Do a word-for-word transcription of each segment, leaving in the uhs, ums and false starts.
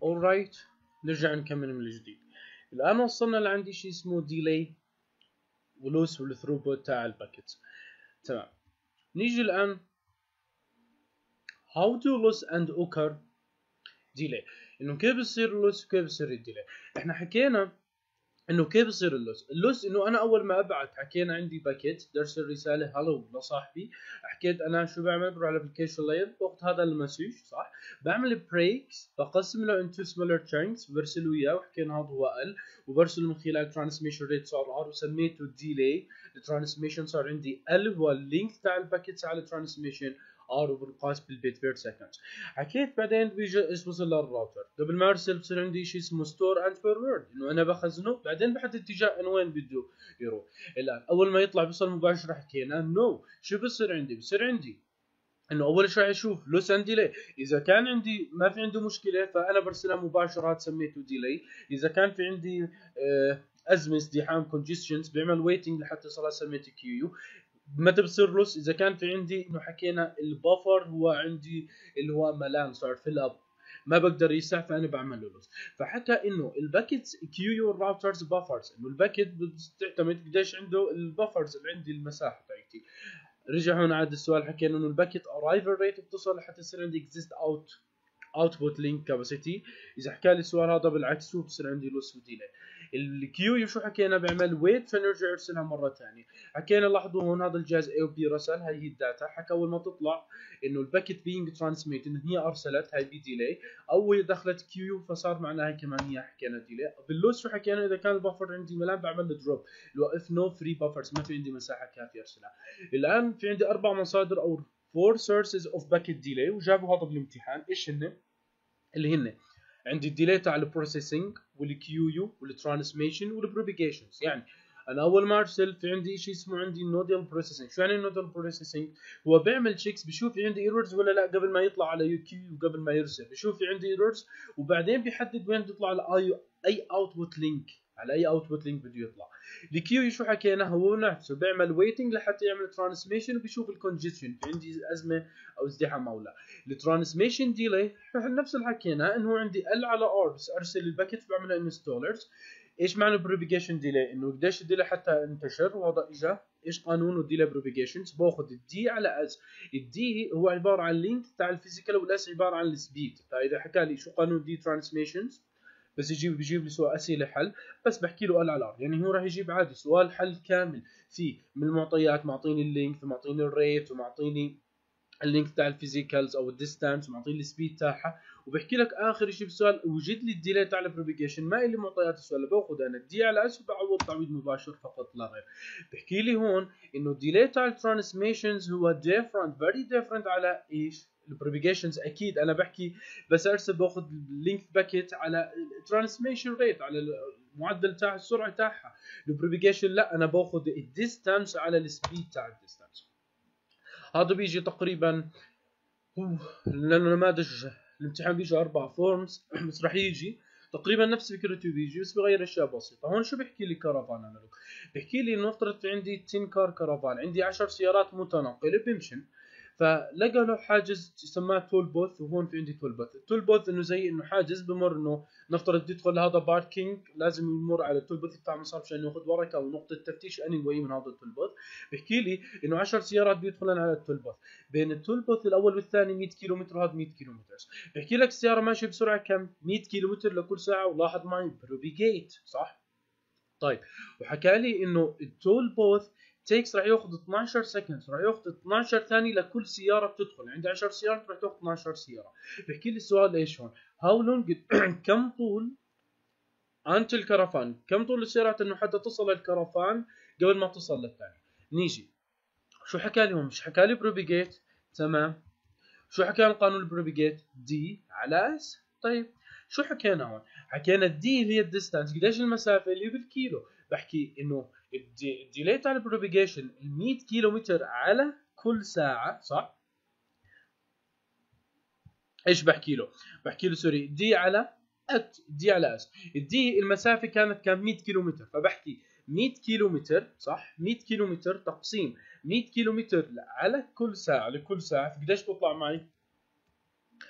alright نرجع نكمل من الجديد. الآن وصلنا لعندي شيء اسمه delay ولوس والثروبوت تاع الباكيت. تمام، نيجي الآن how to lose and occur delay، إنه كيف بصير اللوس وكيف بصير الديلي. إحنا حكينا انه كيف يصير اللوس. اللوس انه انا اول ما ابعت حكينا عندي باكيت درس الرساله هلو لصاحبي، حكيت انا شو بعمل؟ بروح على الابلكيشن لاير باخذ هذا المسج صح، بعمل بريكس بقسم له انتو سمولر تشانكس برسله اياه، وحكينا هذا هو ال وبرسله من خلال ترانسميشن ريت صار ار وسميته ديلي. الترانسميشن صار عندي ال هو اللينك تاع الباكيتس على الترانسميشن، ار وبنقاس بالبيت بير سكند. حكيت بعدين بيجي ايش بوصل للراوتر، قبل ما ارسل بصير عندي شيء اسمه ستور اند فورورد، انه انا بخزنه بعدين بحدد اتجاه انه وين بده يروح. الان اول ما يطلع بيوصل مباشره حكينا نو no. شو بصير عندي؟ بصير عندي انه اول شيء راح يشوف لوس اند ديلي، اذا كان عندي ما في عنده مشكله فانا برسلها مباشره سميته ديلي، اذا كان في عندي آه ازمه ازدحام كونجستشنز بيعمل ويتنج لحتى يصل سميته كيو. متى بصير لوس؟ اذا كان في عندي انه حكينا البفر هو عندي اللي هو ملان صار فيل اب ما بقدر يسع فانا بعمل له لوس. فحكى انه الباكيتس كيو يو الراوترز بافرز، انه الباكيت بتعتمد قديش عنده البافرز اللي عندي المساحه تاعتي. رجع هون عاد السؤال، حكينا انه الباكيت ارايفل ريت بتصل لحتى يصير عندي اكزيست اوت اوتبوت لينك كاباسيتي. اذا حكى لي السؤال هذا بالعكس شو بصير عندي لوس وديلي. الكيو شو حكينا؟ بيعمل ويت فنرجع يرسلها مره ثانيه. حكينا لاحظوا هون هذا الجهاز اي او بي رسل، هاي هي الداتا. حكى اول ما تطلع انه الباكيت بينج ترانسميت انه هي ارسلت، هاي بي ديلي، او هي دخلت كيو فصار معناها هي كمان هي حكينا ديلي. باللوس شو حكينا؟ اذا كان البفر عندي ملان بعمل له دروب، اللي هو اف نو فري بافرز، ما في عندي مساحه كافيه ارسلها. الان في عندي اربع مصادر او four sources of bucket delay، وجابوا هذا بالامتحان. ايش هن؟ اللي هن عندي الديلي تاع البروسيسنج والكيو يو والترانسميشن والبروبيجيشنز. يعني انا اول ما ارسل في عندي شيء اسمه عندي نودال بروسيسنج. شو يعني نودال بروسيسنج؟ هو بيعمل تشيكس بشوف في عندي ايرورز ولا لا قبل ما يطلع على يو كيو وقبل ما يرسل، بشوف في عندي ايرورز وبعدين بيحدد وين بده يطلع على اي اي اوتبوت لينك، على اي اوتبوت لينك بده يطلع. الكيو شو حكينا؟ هو نفسه بيعمل ويتنج لحتى يعمل ترانسميشن وبيشوف الكونجستشن في عندي ازمه او ازدحام او لا. الترانسميشن ديلي نفس اللي حكينا انه عندي ال على ار، بس ارسل الباكيت بعملها انستولرز. ايش معنى بروبيجيشن ديلي؟ انه قديش الديلي حتى انتشر وهذا اجى. ايش قانون الديلي بروبيجيشنز؟ باخذ الدي على اس. الدي هو عباره عن لينك تاع الفيزيكال والاس عباره عن السبيد. فاذا حكى لي شو قانون دي ترانسميشنز بس يجيب بيجيب لي سؤال اسئله حل، بس بحكي له ال على ار، يعني هو راح يجيب عادي سؤال حل كامل في من المعطيات، معطيني اللينك ومعطيني الريت ومعطيني اللينك تاع الفيزيكالز او الديستانس ومعطيني السبيد تاعها، وبحكي لك اخر شيء بالسؤال وجد لي الديلي تاع البروبيجيشن. ما لي معطيات السؤال، باخذ انا الدي على اس وبعوض تعويض مباشر فقط لا غير. بحكي لي هون انه الديلي تاع الترانسميشنز هو ديفرنت فيري ديفرنت على ايش؟ البروبيجيشنز. اكيد انا بحكي بس ارسل باخذ اللينك باكيت على الترانسميشن ريت، على المعدل تاع السرعه تاعها. البروبيجيشن لا، انا باخذ الديستانس على السبيد تاع الديستانس. هذا بيجي تقريبا لانه نماذج الامتحان بيجي اربع فورمز بس راح يجي تقريبا نفس فكرته بيجي بس بغير اشياء بسيطه. هون شو بيحكي لي؟ كرفان عمله بيحكي لي نفترض في عندي عشرة كار كرفان، عندي عشر سيارات متنقله بيمشن، فلقى له حاجز سماه تول بوث. وهون في عندي تول بوث. التول بوث انه زي انه حاجز بمر، انه نفترض يدخل هذا باركينج لازم يمر على التول بوث يدفع مصاري عشان ياخذ ورقه او نقطه تفتيش اني واي من هذا التول بوث. بيحكي لي انه عشر سيارات بيدخلن على التول بوث، بين التول بوث الاول والثاني مية كيلومتر وهذا مية كيلومتر. بيحكي لك السياره ماشيه بسرعه كم؟ مية كيلومتر لكل ساعه، ولاحظ معي بروبيجيت صح؟ طيب وحكى لي انه التول بوث تيكس راح ياخذ اثناشر سكند، راح ياخذ اثناشر ثانيه لكل سياره بتدخل. عندي عشر سيارات راح تاخذ اثناشر سياره. بحكي لي السؤال ايش هون؟ هاو لونج كم طول انت الكرفان، كم طول السيارات انه حتى تصل الكرفان قبل ما تصل للثاني. نيجي شو حكى لي هون؟ مش حكى لي بروبيجيت؟ تمام. شو حكينا قانون البروبيجيت؟ دي على اس. طيب شو حكينا هون؟ حكينا الدي اللي هي الديستانس، قديش المسافه اللي بالكيلو. بحكي انه الديلي تاع البروبيجيشن مية كيلومتر على كل ساعه صح؟ ايش بحكي له؟ بحكي له سوري دي على ات دي على اس. الدي المسافه كانت كان مية كيلومتر، فبحكي مية كيلومتر صح؟ مية كيلومتر تقسيم مية كيلومتر على كل ساعه، لكل ساعه قديش بتطلع معي؟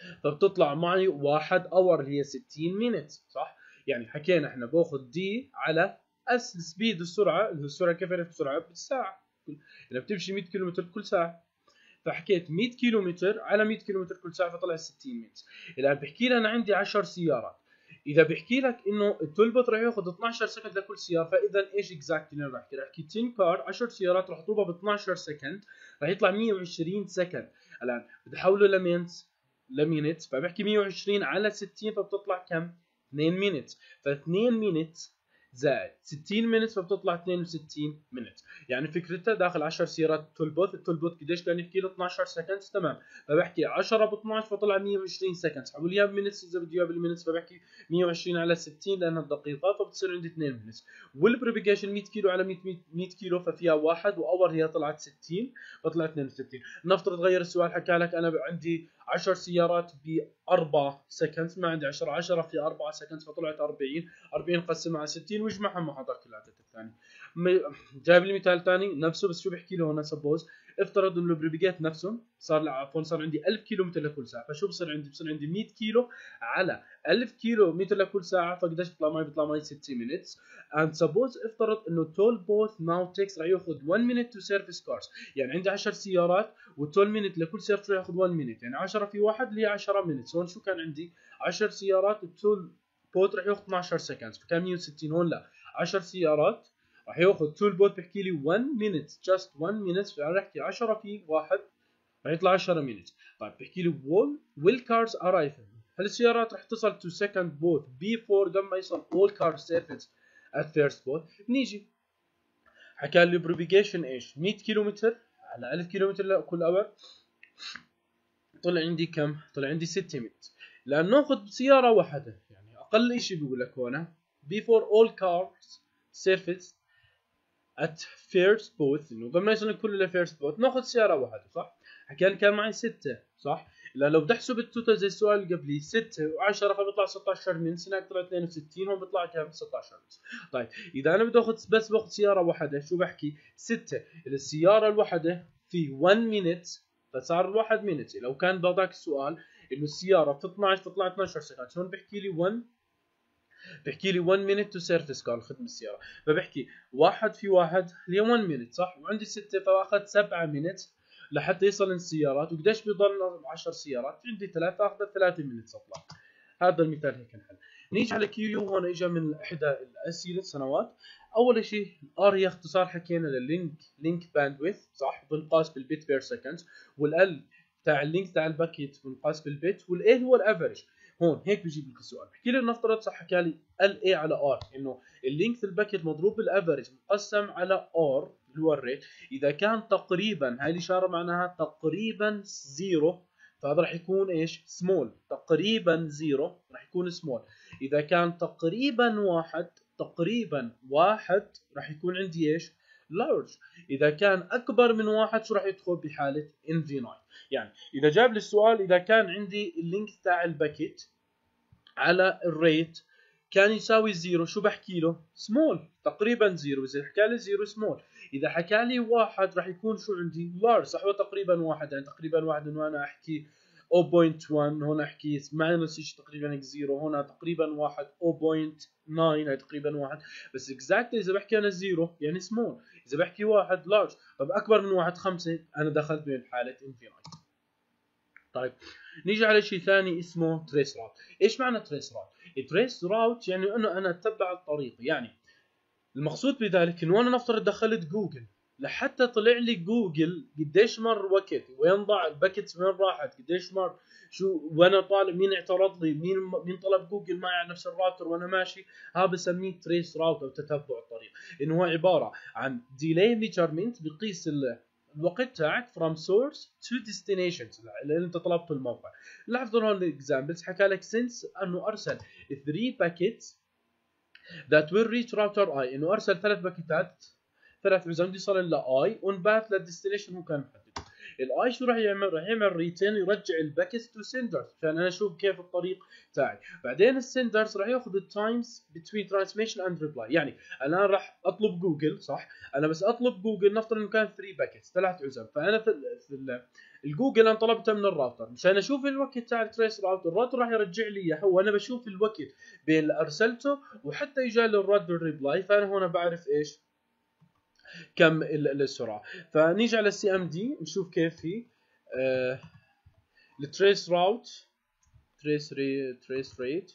فبتطلع معي واحد اور اللي هي ستين مينت صح. يعني حكينا احنا باخذ دي على اس سبيد السرعه، اللي هو السرعه كيف عرفت السرعه بالساعه، اذا بتمشي مية كيلومتر كل ساعه، فحكيت مية كيلومتر على مية كيلومتر كل ساعه فطلع ستين متر. الان بحكي لي انا عندي عشر سيارات، اذا بحكي لك انه التولبوت راح ياخذ اثناشر سكند لكل سياره، فاذا ايش اكزاكتلي انا بحكي؟ راح احكي عشرة كار عشر سيارات راح اضربها ب اثناشر سكند، راح يطلع مية وعشرين سكند. الان بدي احوله لمينت لمينت، فبحكي مية وعشرين على ستين فبتطلع كم؟ اثنين مينت. ف اثنين مينت زائد ستين مينت فبتطلع اثنين وستين مينت. يعني فكرتها داخل عشر سيارات تولبوت، التولبوت قديش كان يحكي له؟ اثناشر سكند تمام، فبحكي عشرة ب اثناشر فطلع مية وعشرين سكند، حول لي اياها بمينتس اذا بدي اياها بالمينتس، فبحكي مية وعشرين على ستين لانها دقيقه فبتصير عندي اثنين مينتس. والبروبيجيشن مية كيلو على مية مية كيلو ففيها واحد، واور هي طلعت ستين فطلع اثنين وستين. نفترض غير السؤال حكى لك انا عندي عشر سيارات ب أربعة سكند، ما عندي عشرة، عشرة في أربعة سكند فطلعت أربعين، أربعين قسمها على ستين واجمعها مع هذاك العدد الثاني. جايب لي مثال ثاني نفسه، بس شو بحكي له هنا؟ سبوز افترض انه البريبيجات نفسهم صار عفوا صار عندي ألف كيلو متر لكل ساعه، فشو بصير عندي؟ بصير عندي مية كيلو على ألف كيلو متر لكل ساعه، فقديش بيطلع معي؟ بيطلع معي ستين minutes. and suppose افترض انه toll booth now takes راح ياخذ one minute to service cars، يعني عندي عشر سيارات والتول مينت لكل سيارة راح ياخذ واحد مينت، يعني عشرة في واحد اللي هي عشرة مينت. هون شو كان عندي؟ عشر سيارات التول بوت راح ياخذ اثناشر سكند فكان مية وستين. هون لا، عشر سيارات راح ياخذ تول بوت بحكي لي واحد مينت، جاست واحد مينت، فانا احكي عشرة في واحد راح يطلع عشرة مينت. طيب بحكي لي will will cars arrive، هل السيارات راح تصل to second boat before قبل ما يصل all cars surface at first boat؟ نيجي حكى لي propagation ايش؟ مية كيلومتر على ألف كيلومتر كل اور، طلع عندي كم؟ طلع عندي ستة متر. لان ناخذ سياره واحده، يعني اقل شيء بيقول لك هون before all cars surface at first boat، انه قبل ما يصل كل first boat ناخذ سياره واحده صح؟ حكى كان معي ستة صح؟ لان لو بدي احسب التوتال زي السؤال اللي قبلي ستة و10 فبيطلع ستاشر من هناك طلع اثنين وستين، هون بيطلع كم؟ ستاشر من. طيب اذا انا بدي اخذ بس باخذ سياره واحده، شو بحكي؟ ستة السياره الواحده في واحد مينت فصار واحد مينت. لو كان بهذاك السؤال انه السياره في اثناشر تطلع اثناشر سكند، هون بحكي لي واحد، بحكي لي واحد مينت تو سيرفيس كار خدمه السياره، فبحكي واحد في واحد اللي هي واحد مينت صح، وعندي ستة فاخذ سبعة مينت لحتى يصل السيارات. وقديش بيضل عشر سيارات؟ عندي ثلاثة اخذ ثلاثة مينت اطلع. هذا المثال هيك نحل. نيجي على كيو يو، هون اجى من احدى الاسئله السنوات. اول شيء ار هي اختصار حكينا لللينك لينك باندويث صح، بنقاس بالبيت بير سكند، والال تاع اللينك تاع الباكيت بنقاس بالبيت، والاي هو الافرج. هون هيك بيجيب لك السؤال، بحكي لي نفترض صح حكى لي ال اي على ار، انه اللينك الباكيت مضروب بالافرج مقسم على ار اللي هو الريت، اذا كان تقريبا، هاي الاشاره معناها تقريبا زيرو، فهذا راح يكون ايش؟ سمول. تقريبا زيرو راح يكون سمول. اذا كان تقريبا واحد، تقريبا واحد راح يكون عندي ايش؟ لارج. اذا كان اكبر من واحد شو راح يدخل بحاله انفينايت. يعني اذا جاب لي السؤال اذا كان عندي اللينك تاع الباكيت على الريت كان يساوي زيرو، شو بحكي له؟ سمول، تقريبا زيرو. اذا حكى لي زيرو سمول، اذا حكى لي واحد راح يكون شو عندي؟ لارج صح، هو تقريبا واحد، يعني تقريبا واحد انه انا احكي صفر فاصلة واحد، هون احكي ماينس شيء تقريبا زيرو، هون تقريبا واحد صفر فاصلة تسعة هاي تقريبا واحد. بس اكزاكتلي اذا بحكي انا زيرو يعني سمول، اذا بحكي واحد لارج. طب اكبر من واحد خمسة، انا دخلت بحاله انفينايت. طيب نيجي على شيء ثاني اسمه تريس راوت. ايش معنى تريس راوت؟ تريس راوت يعني انه انا اتبع الطريق، يعني المقصود بذلك انه انا نفترض دخلت جوجل لحتى طلع لي جوجل قديش مر وقت، وين ضاع الباكيتس، وين راحت، قديش مر، شو وانا طالب، مين اعترض لي، مين مين طلب جوجل معي على نفس الراوتر وانا ماشي. هذا بسميه تريس راوت او تتبع الطريق، انه هو عباره عن ديلي ميجرمنت، بقيس الوقت تاعك from source to destination اللي انت طلبته الموقع. لاحظوا هون الاكزامبلز، حكى لك since انه ارسل three packets that will reach router I، انه ارسل ثلاث باكيتات، ثلاث عزم يصل ل I ونبات للديستنيشن هو كان محدد. الاي شو راح يعمل؟ راح يعمل ريتين، يرجع الباكيتس تو سندرز عشان انا اشوف كيف الطريق تاعي. بعدين السندرز راح ياخذ التايمز بتوين ترانسميشن اند ريبلاي، يعني انا راح اطلب جوجل صح، انا بس اطلب جوجل نفترض انه كان ثلاث باكيتس ثلاث عزم، فانا في ال في ال الجوجل انا طلبتها من الراوتر مشان اشوف الوقت تاع التريس راوت، الراوتر راح يرجع لي اياه وانا بشوف الوقت بين اللي ارسلته وحتى اجى لي الرد والريبلاي، فانا هنا بعرف ايش كم السرعه. فنيجي على السي ام دي نشوف كيف هي آه التريس راوت تريس ري تريس ريت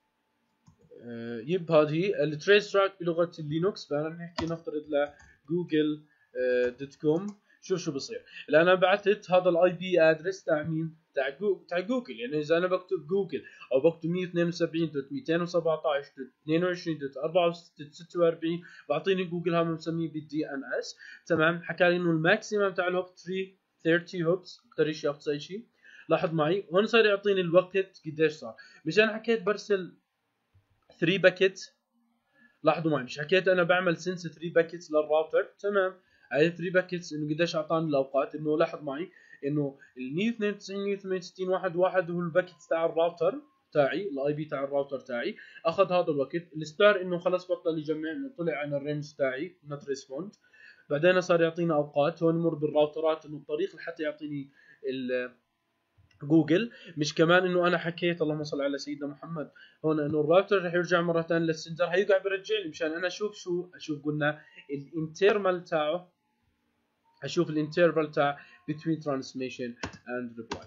آه يب هذه التريس راوت بلغه اللينكس. فانا بنحكي نفترض لجوجل آه دوت كوم. شوف شو بصير الان انا بعثت هذا الاي بي ادرس تاع مين؟ تاع جوجل تاع جوجل. يعني اذا انا بكتب جوجل او بكتب مية واثنين وسبعين دوت مئتين وسبعطعش دوت اثنين وعشرين دوت أربعة وستين دوت ستة وأربعين بعطيني جوجل هذا مسميه بالدي ان اس. تمام. حكى لي انه الماكسيمم تاع الوقت ثلاثمئة وثلاثين هوبس، اكثر شيء اقصى شيء. لاحظ معي هون صار يعطيني الوقت قديش صار. مش انا حكيت برسل ثلاثة باكيت. لاحظوا معي مش حكيت انا بعمل سنس ثلاثة باكيتس للراوتر. تمام. هاي ثلاثة باكيتس انه قديش اعطاني الاوقات. انه لاحظ معي انه ال مية واثنين وتسعين مية وثمانية وستين واحد واحد هو الباكيتس تاع الراوتر تاعي، الاي بي تاع الراوتر تاعي اخذ هذا الوقت. الستار انه خلص بطل يجمع، انه طلع عن الرينج تاعي نوت ريسبوند. بعدين صار يعطينا اوقات. هون يمر بالراوترات انه الطريق لحتى يعطيني جوجل. مش كمان انه انا حكيت اللهم صل على سيدنا محمد هون انه الراوتر رح يرجع مره ثانيه للسنتر، هيرجع بيرجع لي مشان انا اشوف شو اشوف قلنا الانترمال تاعه، اشوف الانترفال تاع between transmission and reply.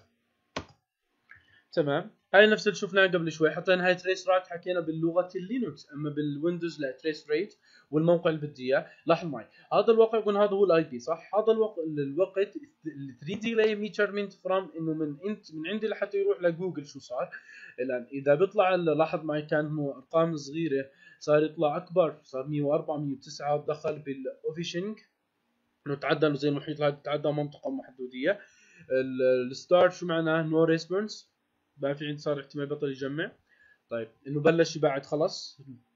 تمام. هاي نفس اللي شفناه قبل شوي. حطينا هاي تريس ريت حكينا باللغه اللينكس، اما بالويندوز لا تريس ريت والموقع اللي بدي اياه. لاحظ معي هذا الوقع قلنا هذا هو الاي بي صح. هذا الوقت الوقت ال ثري ديلي ميجرمنت فروم انه من انت من عندي لحتى يروح لجوجل شو صار. الان اذا بيطلع لاحظ معي كان هو ارقام صغيره صار يطلع اكبر، صار مية وأربعة مية وتسعة ودخل بالاوفيشنج انه تعدى زي المحيط هذا تعدى منطقه محدوديه. الستار شو معناه؟ نو ريسبونس، بقى في عندي صار احتمال بطل يجمع. طيب انه بلش يبعد خلص.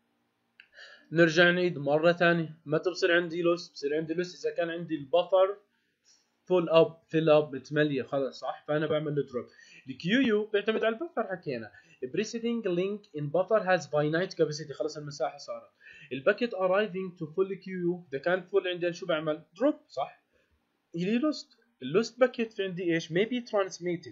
نرجع نعيد مره ثانيه. متى بصير عندي لوس؟ بصير عندي لوس اذا كان عندي البفر فول اب فيل اب متمليه خلص صح. فانا بعمل له دروب. الكيو يو بيعتمد على البفر حكينا. preceding link in buffer has finite capacity، خلص المساحه صارت. الباكيت arriving to full queue اذا كان فول عندي شو بعمل؟ دروب صح. اللي لوست اللوست باكيت في عندي ايش؟ maybe transmitted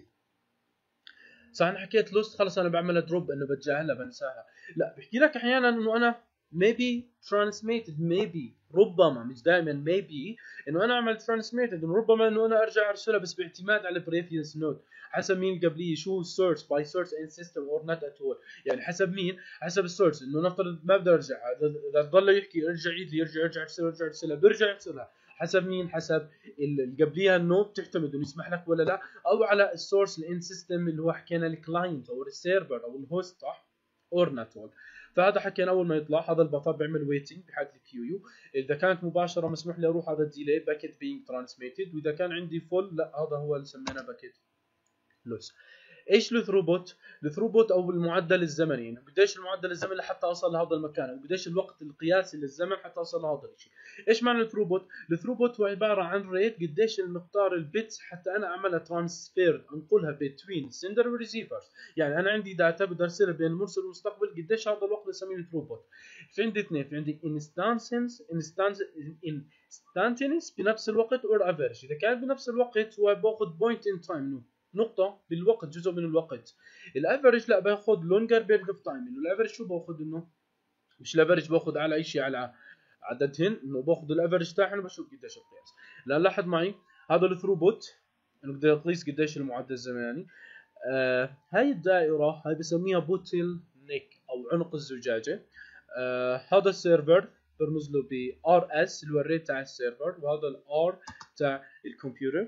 صح. انا حكيت لوست خلص انا بعملها دروب انه بتجاهلها بنساها. لا بحكي لك احيانا انه انا maybe transmitted maybe ربما مش دائما maybe انه انا اعمل transmitted انه ربما انه انا ارجع ارسلها بس باعتماد على previous node حسب مين قبليه شو source by source in system or not at all. يعني حسب مين؟ حسب السورس. انه نفترض ما بدي ارجع اذا ضل يحكي ارجع عيد لي يرجع يرجع يرسلها يرجع يرسلها برجع يرسلها حسب مين؟ حسب اللي قبليها النود تعتمد انه يسمح لك ولا لا، او على السورس الان سيستم اللي هو حكينا الكلاينت او السيرفر او الهوست صح اور نت اول. فهذا حكينا اول ما يطلع هذا البفر بيعمل ويتنج بحاله الكيو يو. اذا كانت مباشره مسموح لي اروح هذا الديلي باكيت بينج ترانسميتد، واذا كان عندي فول لا هذا هو اللي سميناه باكيت لوس. ايش الثروبوت؟ الثروبوت او المعدل الزمني، يعني قديش المعدل الزمني لحتى اوصل لهذا المكان، وقديش الوقت القياسي للزمن حتى اوصل لهذا الشيء. ايش معنى الثروبوت؟ الثروبوت هو عباره عن ريت قديش المقدار البيتس حتى انا اعملها ترانسفير انقلها بين سندر وريسيفرز. يعني انا عندي داتا بدي ارسلها بين المرسل والمستقبل قديش هذا الوقت بسميه الثروبوت. في عندي اثنين، في عندي انستانسنس انستانس انستانتينس بنفس الوقت اور افريج. اذا كان بنفس الوقت هو باخذ بوينت ان تايم نقطة بالوقت جزء من الوقت. الافرج لا باخذ لونجر بيريد اوف تايم. انه الافرج شو باخذ؟ انه مش الافرج باخذ على اي شيء على عددهن، انه باخذ الافرج تاعهن وبشوف قديش القياس. لا لاحظ معي هذا الثروبوت انه بدي اقيس قديش المعدل الزمني. آه هاي الدائرة هاي بسميها بوتل نيك او عنق الزجاجة. آه هذا السيرفر برمز له ب ار اس اللي هو الريت تاع السيرفر، وهذا الار تاع الكمبيوتر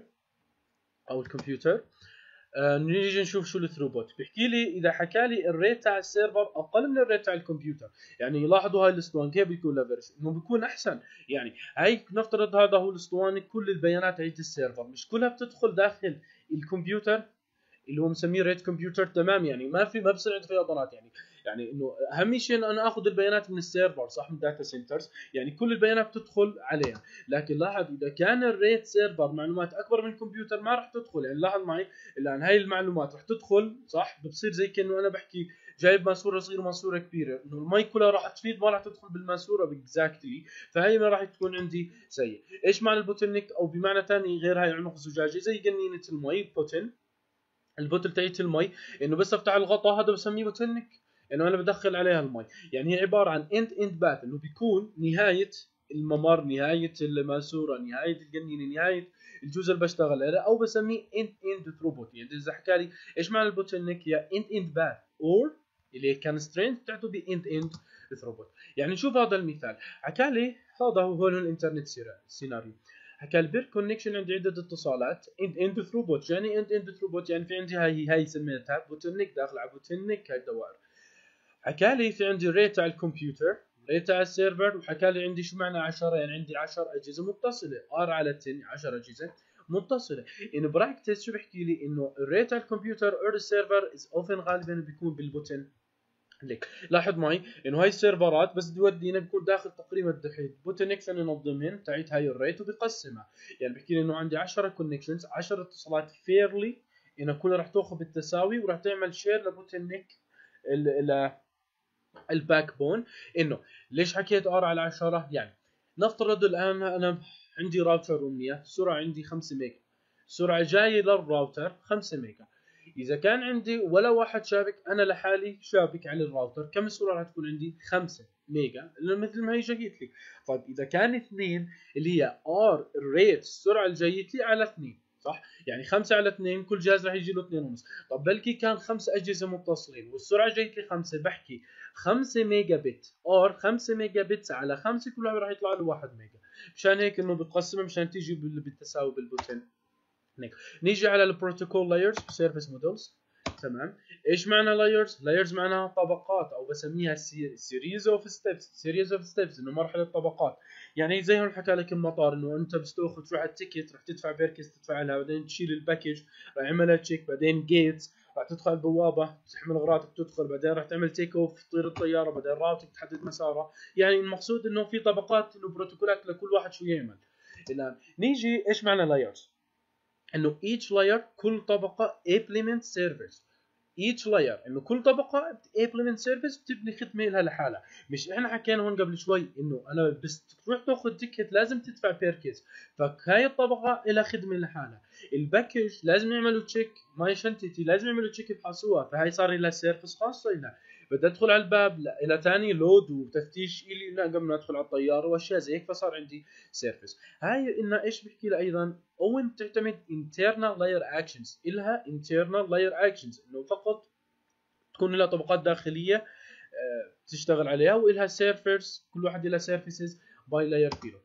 او الكمبيوتر. آه نيجي نشوف شو الثروبوت. بيحكي لي اذا حكى لي الريت تاع السيرفر اقل من الريت تاع الكمبيوتر، يعني لاحظوا هاي الاسطوانه كيف بيكون لافرج انه بيكون احسن. يعني هاي نفترض هذا هو الاسطوانه كل البيانات عند السيرفر مش كلها بتدخل داخل الكمبيوتر اللي هو مسميه ريت كمبيوتر. تمام. يعني ما في ما بصير عنده فيضانات. يعني يعني انه اهم شيء انه انا اخذ البيانات من السيرفر صح، من داتا سنترز، يعني كل البيانات تدخل عليها. لكن لاحظ اذا كان الريت سيرفر معلومات اكبر من الكمبيوتر ما راح تدخل. يعني لاحظ معي الان هاي المعلومات راح تدخل صح، بتصير زي كانه انا بحكي جايب ماسوره صغيره وماسوره كبيره، انه المي كلها راح تفيد ما راح تدخل بالماسوره باكزاكتلي، فهي ما راح تكون عندي سيء. ايش معنى البوتلنيك؟ او بمعنى ثاني غير هاي عنق زجاجي زي قنينه المي بوتل، البوتل تاعت المي، انه بس افتح الغطاء هذا بسميه بوتلنيك، انه انا بدخل عليها المي. يعني هي عباره عن اند اند باث، انه بيكون نهايه الممر، نهايه الماسوره، نهايه القنينه، نهايه الجزء اللي بشتغل عليه، او بسميه اند اند ثروبوت. يعني اذا حكى لي ايش معنى البوتلنيك، هي اند اند باث اور اللي هي كونسترينت بتاعته باند اند ثروبوت. يعني شوف هذا المثال حكى لي، هذا هو هون الانترنت سيناريو. حكى البير كونكشن عندي عده اتصالات اند اند ثروبوت. يعني اند اند ثروبوت يعني في عندي هاي هاي سميتها بوتلنيك، داخل على بوتلنيك هاي الدوائر. حكى لي في عندي الريت تاع الكمبيوتر، ريت تاع السيرفر، وحكى لي عندي شو معنى عشرة، يعني عندي عشرة اجهزه متصله، ار على عشرة عشرة اجهزه متصله. ان براكتس شو بحكي لي، انه الريت تاع الكمبيوتر اور السيرفر از اوفن غالبا بيكون بالبوتن ليك. لاحظ معي انه هاي السيرفرات بس تودينا بيكون داخل تقريبا الدحين بوتنكس، انا ننظمهن تاعت هاي الريت وبقسمها. يعني بحكي لي انه عندي عشرة كونكشنز، عشرة اتصالات فيرلي، انه كلها راح تاخذ بالتساوي وراح تعمل شير لبوتنك ال الباك بون. انه ليش حكيت ار على عشرة؟ يعني نفترض الان انا عندي راوتر امنيه، السرعه عندي خمسة ميجا، السرعه جايه للراوتر خمسة ميجا. اذا كان عندي ولا واحد شابك، انا لحالي شابك على الراوتر، كم السرعه راح تكون عندي؟ خمسة ميجا، مثل ما هي جايت لي. طيب اذا كان اثنين، اللي هي ار الريت السرعه اللي جايت لي على اثنين صح، يعني خمسة على اثنين كل جهاز راح يجي له اثنين ونص. طب بلكي كان خمس اجهزه متصلين والسرعه جايت لي خمسة، بحكي خمسة ميجا بت ار خمسة ميجا بت على خمسة، كل واحد راح يطلع له واحد ميجا. مشان هيك انه بتقسمها مشان تيجي بالتساوي بالبوتن. نيجي على البروتوكول لايرز سيرفيس مودلز. تمام، ايش معنى لايرز؟ لايرز معناها طبقات، او بسميها سيريز اوف ستيبس، سيريز اوف ستيبس انه مرحله طبقات. يعني زي هون حكى لك المطار، انه انت بس تاخذ تروح على التيكت، راح تدفع بيركس تدفع لها، بعدين تشيل الباكج راح يعملها تشيك، بعدين جيتس راح تدخل البوابه تحمل اغراضك تدخل، بعدين راح تعمل تيك اوف تطير الطياره، بعدين راوتك تحدد مسارها. يعني المقصود انه في طبقات، انه بروتوكولات لكل واحد شو يعمل. الان نيجي ايش معنى لايرز، انه each layer كل طبقه implement service. each layer انه كل طبقه implement service بتبني خدمه لها لحالها. مش احنا حكينا هون قبل شوي انه انا بس تروح تاخذ تيكت لازم تدفع بيركيز، فهاي الطبقه لها خدمه لحالها. الباكج لازم يعملوا تشيك، ماي شنتتي لازم يعملوا تشيك يفحصوها، فهي صار لها سيرفيس خاصه لها. بدي ادخل على الباب لا الى ثاني لود وتفتيش الي لا قبل ما ادخل على الطياره واشياء زي هيك، فصار عندي سيرفيس. هاي انها ايش بحكي لها ايضا، او بتعتمد internal layer actions، الها internal layer actions انه فقط تكون لها طبقات داخليه تشتغل عليها، والها سيرفرز كل واحد لها سيرفيسز باي لاير فيه.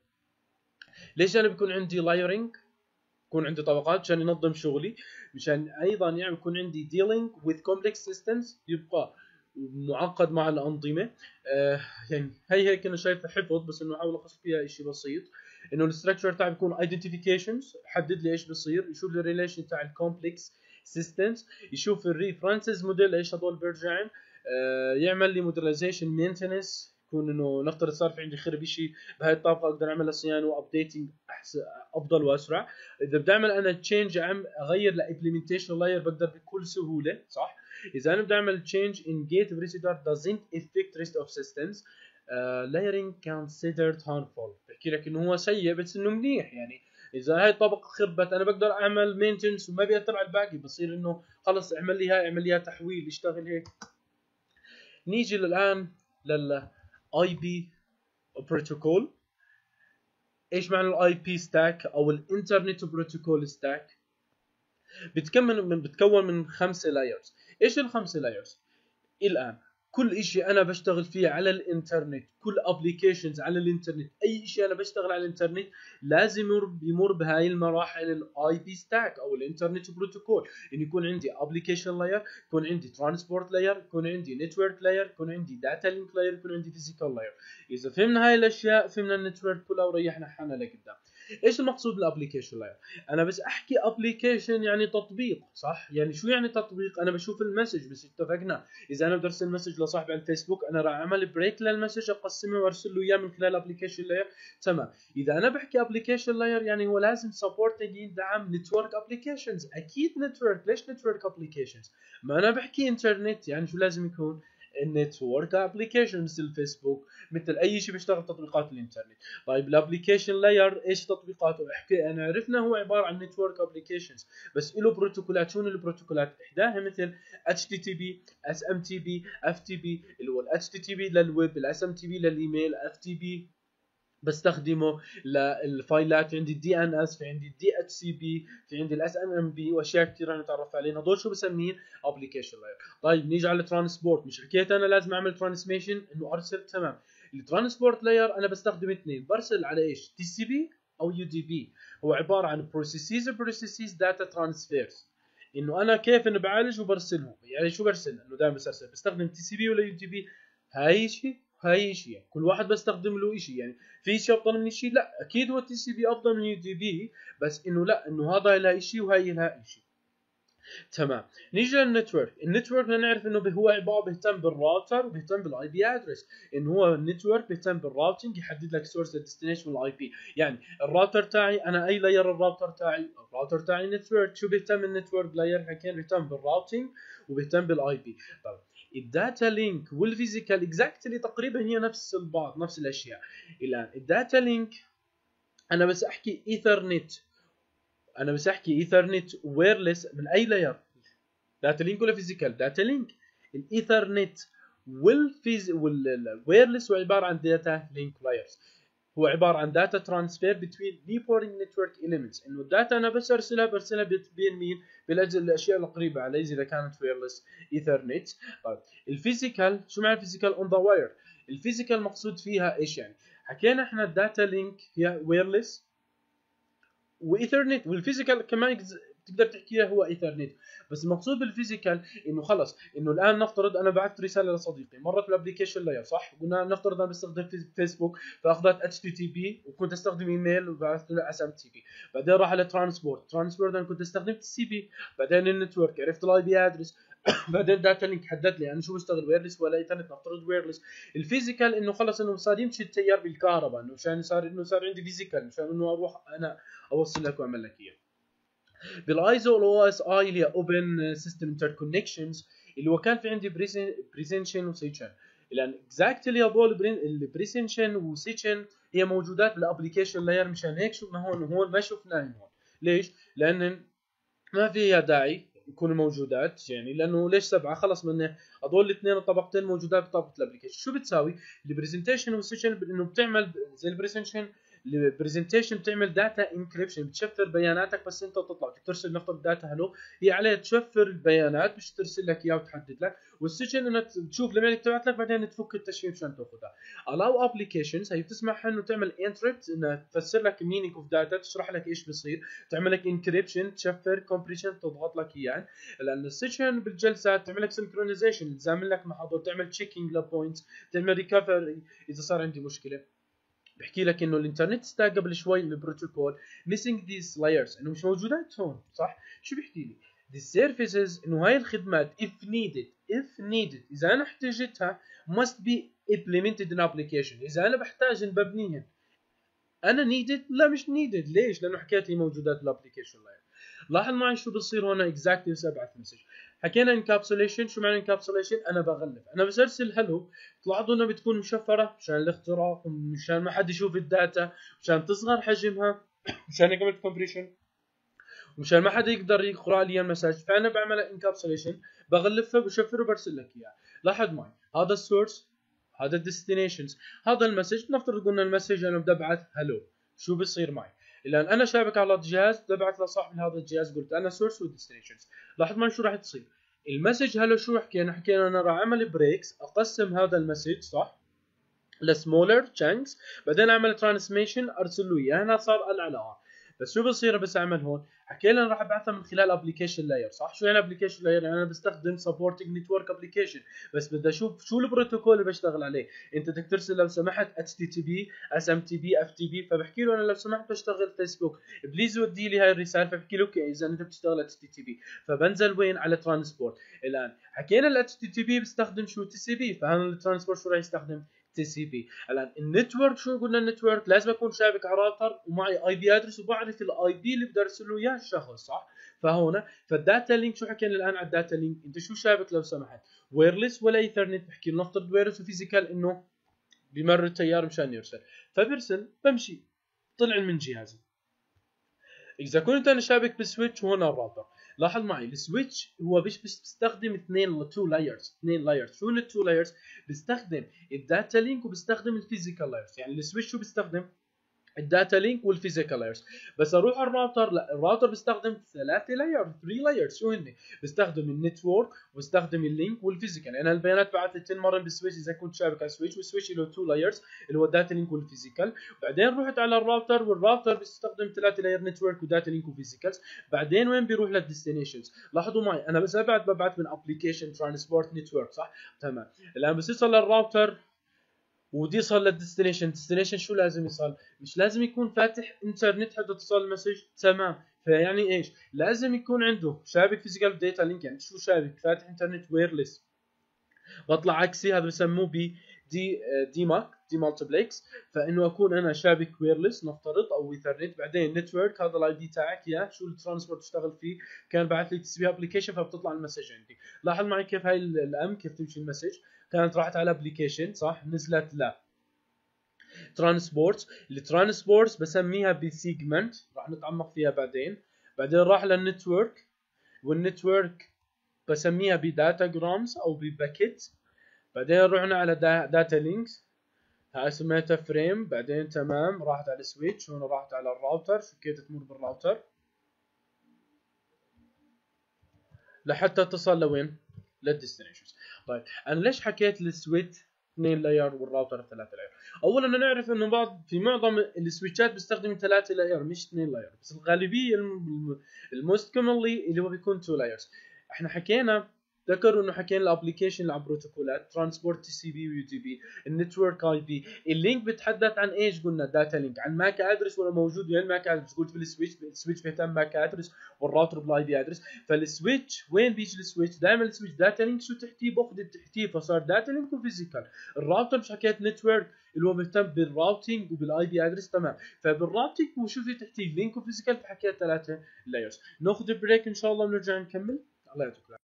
ليش انا بيكون عندي لايرنج، يكون عندي طبقات مشان ينظم شغلي، مشان ايضا يعني يكون عندي dealing with complex systems، يبقى معقد مع الانظمه. آه يعني هي هيك انا شايفها حفظ، بس انه احاول الخص فيها شيء بسيط. انه الاستراكشر تاعي بيكون identifications، يحدد لي ايش بصير، يشوف الريليشن تاع الكومبلكس سيستمز، يشوف الريفرنسز موديل ايش هذول بيرجعن، آه يعمل لي موديلايزيشن مينتنس، يكون انه نفترض صار في عندي خرب شيء بهاي الطاقه اقدر اعمل له صيانه وابديتنج احسن افضل واسرع. اذا بدي اعمل انا تشينج عم اغير لامبلمنتيشن لاير بقدر بكل سهوله صح. اذا انا بدي اعمل تشينج ان جيت بريسيدر doesn't affect rest of systems uh, layering considered harmful، بحكي لك انه هو سيء بس انه منيح. يعني اذا هاي الطبقه خربت انا بقدر اعمل مينتنس وما بيأثر على الباقي، بصير انه خلص اعمل لي هاي اعمل لي تحويل اشتغل هيك. نيجي الان لل اي بي بروتوكول. ايش معنى الاي بي ستاك او الانترنت بروتوكول ستاك؟ بتكمل من بتكون من خمسه لايرز. ايش الخمسه لايرز؟ الان كل شيء انا بشتغل فيه على الانترنت، كل ابلكيشنز على الانترنت، اي شيء انا بشتغل على الانترنت لازم يمر بهاي المراحل الاي بي ستاك او الانترنت بروتوكول. انه يكون عندي ابلكيشن لاير، يكون عندي ترانسبورت لاير، يكون عندي نتورك لاير، يكون عندي داتا لينك لاير، يكون عندي فيزيكال لاير. اذا فهمنا هاي الاشياء فهمنا النتورك كلها وريحنا حالنا لقدام. ايش المقصود بالابلكيشن لاير؟ انا بس احكي ابلكيشن يعني تطبيق، صح؟ يعني شو يعني تطبيق؟ انا بشوف المسج بس، اتفقنا اذا انا بدي ارسل مسج لصاحبي على الفيسبوك انا راح اعمل بريك للمسج اقسمه وارسل له اياه من خلال ابلكيشن لاير. تمام. اذا انا بحكي ابلكيشن لاير يعني هو لازم سبورتنج يدعم نتورك ابلكيشنز، اكيد نتورك. ليش نتورك ابلكيشنز؟ ما انا بحكي انترنت، يعني شو لازم يكون؟ النتورك ابلكيشن مثل الفيسبوك، مثل اي شيء بيشتغل تطبيقات الانترنت. طيب الابلكيشن لاير ايش تطبيقاته؟ احكي انا عرفنا هو عباره عن نتورك ابلكيشنز، بس له بروتوكولات. شنو البروتوكولات؟ احداها مثل اتش تي تي بي، اس ام تي بي، اف تي بي، اللي هو الاتش تي تي بي للويب، الاس ام تي بي للايميل، اف تي بي بستخدمه للفايلات، عندي الدي ان اس، في عندي الدي اتش سي بي، في عندي الاس ام ام بي، واشياء كثير رح نتعرف عليها. هدول شو بسمين؟ ابلكيشن لاير. طيب نيجي على الترانسبورت. مش حكيت انا لازم اعمل ترانسميشن انه ارسل؟ تمام. الترانسبورت لاير انا بستخدم اثنين، برسل على ايش؟ تي سي بي او يو دي بي. هو عباره عن بروسيسز بروسيسز داتا ترانسفيرز، انه انا كيف انه بعالج وبرسلهم. يعني شو برسل؟ انه دائما بس بستخدم تي سي بي ولا يو دي بي؟ هاي شيء هاي شيء، يعني كل واحد بستخدم له شيء. يعني في شيء افضل من شيء؟ لا اكيد هو تي سي بي افضل من يو دي بي، بس انه لا انه هذا لها شيء وهي لها شيء. تمام. نيجي للنتورك. النتورك بدنا نعرف انه هو عباره بيهتم بالراوتر وبيهتم بالاي بي ادرس. انه هو النتورك بيهتم بالراوتنج، يحدد لك سورس ديستنيشن والاي بي. يعني الراوتر تاعي انا اي لاير الراوتر تاعي؟ الراوتر تاعي نتورك. شو بيهتم النتورك لاير؟ حكينا بيهتم بالراوتنج وبيهتم بالاي بي. طيب الداتا لينك والفيزيكال اكزاكتلي تقريبا هي نفس البعض، نفس الاشياء. الان الداتا لينك انا بس احكي ايثرنت، انا بس احكي ايثرنت ويرلس من اي لاير؟ داتا لينك ولا فيزيكال؟ داتا لينك. الايثرنت والفيز والويرلس هو عباره عن داتا لينك لايرز. هو عباره عن داتا ترانسفير بتوين نيبورينج نتورك اليمنتس، انه الداتا انا بس ارسلها برسلها بين مين؟ بالاجل الاشياء القريبه علي اذا كانت ويرلس ايثرنت. طيب الفيزيكال، شو معنى الفيزيكال اون ذا واير؟ الفيزيكال مقصود فيها ايش يعني؟ حكينا احنا الداتا لينك هي ويرلس وايثرنت، والفيزيكال كمان تقدر تحكيها هو ايثرنت. بس المقصود بالفيزيكال انه خلص، انه الان نفترض انا بعثت رساله لصديقي مرت بالابلكيشن لاير، صح؟ قلنا نفترض انا بستخدم فيسبوك فاخذت اتش تي تي بي، وكنت استخدم ايميل وبعثت له اس ام تي بي. بعدين راح على ترانسبورت، ترانسبورت انا كنت استخدم تي سي بي. بعدين النتورك عرفت الاي بي ادرس. بعدين داتا لينك حدد لي انا شو بشتغل ويرلس ولا ايثرنت، نفترض ويرلس. الفيزيكال انه خلص انه صار يمشي التيار بالكهرباء، انه مشان صار انه صار عندي فيزيكال مشان انه اروح انا اوصل لك واعمل لك اياه. بالايزو الاو اس اي اللي هي اوبن سيستم انتركونكشنز، اللي هو كان في عندي بريسنشن وسيتشن. لان اكزاكتلي هذول البريسنشن وسيتشن هي موجودات بالابلكيشن لاير، مشان هيك شفنا هون وهون ما شفناهم هون. ليش؟ لان ما فيها داعي يكونوا موجودات، يعني لانه ليش سبعه؟ خلص من هذول الاثنين الطبقتين موجودات بطبقه الابلكيشن. شو بتساوي؟ البرزنتيشن والسيشن انه بتعمل زي البرزنتيشن البرزنتيشن بتعمل داتا انكريبشن، بتشفر بياناتك بس انت تطلع ترسل نفترض داتا هلو، هي عليها تشفر البيانات مش ترسل لك اياها وتحدد لك. والسيشن انها تشوف لما تبعت لك بعدين تفك التشفير عشان تاخذها. allow applications هي بتسمح انه تعمل انتربت، انها تفسر لك meaning of data، تشرح لك ايش بصير، تعمل لك انكريبشن، تشفر كومبريشن، تضغط لك اياه يعني. لان السيشن بالجلسات تعمل لك سنكرونايزيشن، تزامن لك مع هذول، تعمل تشيكينج لبوينتس، تعمل ريكفري اذا صار عندي مشكله. بحكي لك انه الانترنت ستاك قبل شوي البروتوكول missing these layers، انه مش موجودات هون، صح؟ شو بيحكي لي؟ these services انه هاي الخدمات if needed if needed اذا انا احتاجتها must be implemented in application، اذا انا بحتاج ان ببنيهن. انا needed؟ لا مش needed. ليش؟ لانه حكيت لي موجودات بالابلكيشن لاير. لاحظ معي شو بصير هون اكزاكتلي سبعة مسج. حكينا انكابسوليشن. شو معنى انكابسوليشن؟ انا بغلف، انا بس ارسل هلو، تلاحظوا انها بتكون مشفره مشان الاختراق، مشان ما حد يشوف الداتا، مشان تصغر حجمها، مشان هيك عملت كومبريشن، ومشان ما حدا يقدر يقرا لي المسج. فانا بعملها انكابسوليشن، بغلفها بشفر وبرسل لك اياها. لاحظ معي هذا السورس، هذا الديستنيشنز، هذا المسج. نفترض قلنا المسج انا بدي ابعث هلو. شو بيصير معي؟ الان انا شابك على الجهاز، بدي ابعث لصاحب هذا الجهاز، قلت انا سورس وديستنيشنز. لاحظ معي شو راح تصير. المسج هلو شو حكينا؟ حكينا انا راح اعمل بريكس، اقسم هذا المسج صح لسمولر تشانكس، بعدين اعمل ترانسميشن ارسل له اياه. هنا صار ال على ار. بس شو بصير بس اعمل هون؟ حكينا راح ابعثها من خلال ابلكيشن لاير، صح؟ شو يعني ابلكيشن لاير؟ يعني انا بستخدم سبورتنج نتورك ابلكيشن، بس بدي اشوف شو البروتوكول اللي بشتغل عليه. انت بدك ترسل لو سمحت اتش تي تي بي، اس ام تي بي، اف تي بي، فبحكي له انا لو سمحت بشتغل فيسبوك، بليز ودي لي هاي الرساله، فبحكي له اوكي اذا انت بتشتغل اتش تي تي بي، فبنزل وين؟ على ترانسبورت. الان حكينا الاتش تي تي بي بستخدم شو؟ تي سي بي، فهون الترانسبورت شو راح يستخدم؟ تي سي بي. الان النتورك شو قلنا؟ النتورك لازم اكون شابك على راوتر ومعي اي بي ادرس وبعرف الاي بي اللي بدي ارسل له اياه الشخص، صح؟ فهون فالداتا لينك شو حكينا الان على الداتا لينك؟ انت شو شابك لو سمحت؟ ويرلس ولا ايثرنت؟ بحكي نفترض ويرلس وفيزيكال انه بمر التيار مشان يرسل، فبرسل بمشي طلع من جهازي. اذا كنت انا شابك بالسويتش وهنا الراوتر، لاحظ معي السويتش هو بيش بيستخدم اثنين تو لايرز، اثنين لايرز. شو التو لايرز؟ بيستخدم الداتا لينك وبيستخدم الفيزيكال لايرز. يعني السويتش شو بيستخدم؟ الداتا لينك والفيزيكال لايرز. بس اروح على الراوتر، لا، الراوتر بيستخدم ثلاثه لاير، ثلاث لايرز. شو هن؟ بيستخدم النتورك وبيستخدم اللينك والفيزيكال. يعني البيانات بعثت تنمر بالسويتش اذا كنت شابك على السويتش، والسويتش له تو لايرز اللي هو الداتا لينك والفيزيكال. بعدين رحت على الراوتر، والراوتر بيستخدم ثلاثه لاير، نتورك وداتا لينك وفيزيكالز. بعدين وين بيروح للديستنيشنز؟ لاحظوا معي انا بس ابعت ببعت من ابلكيشن ترانسبورت نتورك، صح؟ تمام. الان بس يوصل للراوتر ودي يصل للديستنيشن. ديستنيشن شو لازم يصل؟ مش لازم يكون فاتح انترنت حتى تصل المسج، تمام. فيعني ايش؟ لازم يكون عنده شابك فيزيكال داتا لينك. يعني شو شابك؟ فاتح انترنت ويرلس. بطلع عكسي، هذا بسموه ب دي دي ماك، دي مالتيبلكس. فانه اكون انا شابك ويرلس نفترض او ايثرنت، بعدين نتورك، هذا الاي دي تاعك يا شو الترانسبورت تشتغل فيه، كان بعث لي تي سي بي ابلكيشن فبتطلع المسج عندي. لاحظ معي كيف هاي الام كيف تمشي المسج. كانت راحت على ابلكيشن، صح؟ نزلت لا ترانسبورت. الترانسبورت بسميها بسيجمنت، راح نتعمق فيها بعدين. بعدين راح للنتورك، والنتورك بسميها بداتا جرامز او بباكيت. بعدين رحنا على دا داتا لينكس، هاي سميتها فريم. بعدين تمام راحت على السويتش، هون راحت على الراوتر. شو كيف تمر بالراوتر لحتى تصل لوين؟ للديستنيشنز. طيب انا ليش حكيت السويتش اثنين لاير والراوتر ثلاثة لاير؟ اولا انا نعرف انه بعض في معظم السويتشات بيستخدم ثلاثة لاير مش اثنين لاير، بس الغالبيه الموست كومنلي اللي هو بيكون تو لايرز. احنا حكينا، ذكروا انه حكينا الابلكيشن اللي على بروتوكولات ترانسبورت تي سي بي ويو تي بي، النتورك اي بي. اللينك بتحدث عن ايش؟ قلنا داتا لينك، عن ماك ادرس ولا موجود وين ماك ادرس. قلت بالسويتش، السويتش بيهتم ماك ادرس والراوتر بالاي بي ادرس. فالسويتش وين بيجي السويتش؟ دائما السويتش داتا لينك شو تحتيه؟ باخذ تحتيه، فصار داتا لينك وفيزيكال. الراوتر مش حكيت نتورك اللي هو بيهتم بالراوتينج وبالاي بي ادرس، تمام. فبالراوتينج وشو في تحتيه؟ لينك وفيزيكال، فحكيت ثلاثه لايرز. ناخذ بريك ان شاء الله ونرجع نكمل. الله يعطيكم.